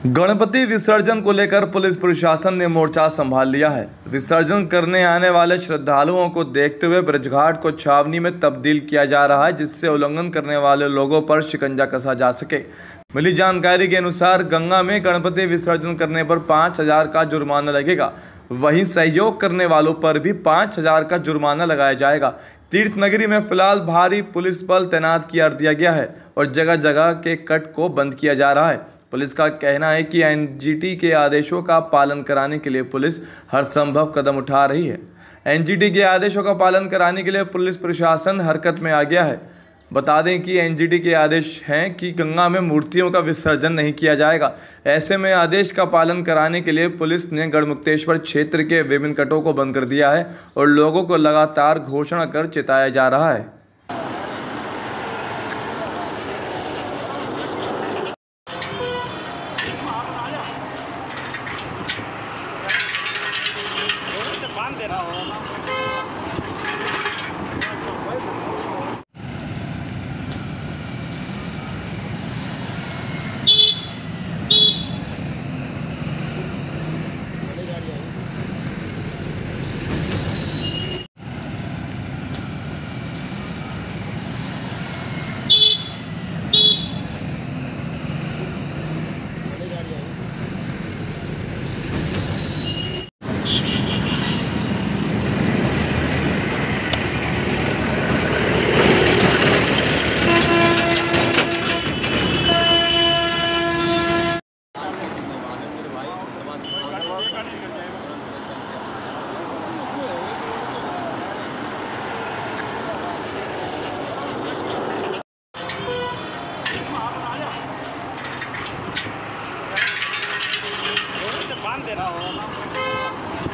गणपति विसर्जन को लेकर पुलिस प्रशासन ने मोर्चा संभाल लिया है। विसर्जन करने आने वाले श्रद्धालुओं को देखते हुए ब्रजघाट को छावनी में तब्दील किया जा रहा है, जिससे उल्लंघन करने वाले लोगों पर शिकंजा कसा जा सके। मिली जानकारी के अनुसार गंगा में गणपति विसर्जन करने पर 5,000 का जुर्माना लगेगा। वहीं सहयोग करने वालों पर भी 5,000 का जुर्माना लगाया जाएगा। तीर्थ नगरी में फिलहाल भारी पुलिस बल तैनात कर दिया गया है और जगह जगह के कट को बंद किया जा रहा है। पुलिस का कहना है कि एनजीटी के आदेशों का पालन कराने के लिए पुलिस हर संभव कदम उठा रही है। एनजीटी के आदेशों का पालन कराने के लिए पुलिस प्रशासन हरकत में आ गया है। बता दें कि एनजीटी के आदेश हैं कि गंगा में मूर्तियों का विसर्जन नहीं किया जाएगा। ऐसे में आदेश का पालन कराने के लिए पुलिस ने गढ़मुक्तेश्वर क्षेत्र के विभिन्न कटों को बंद कर दिया है और लोगों को लगातार घोषणा कर चेताया जा रहा है। बांध दे रहा हो। बांध दे रहा हो।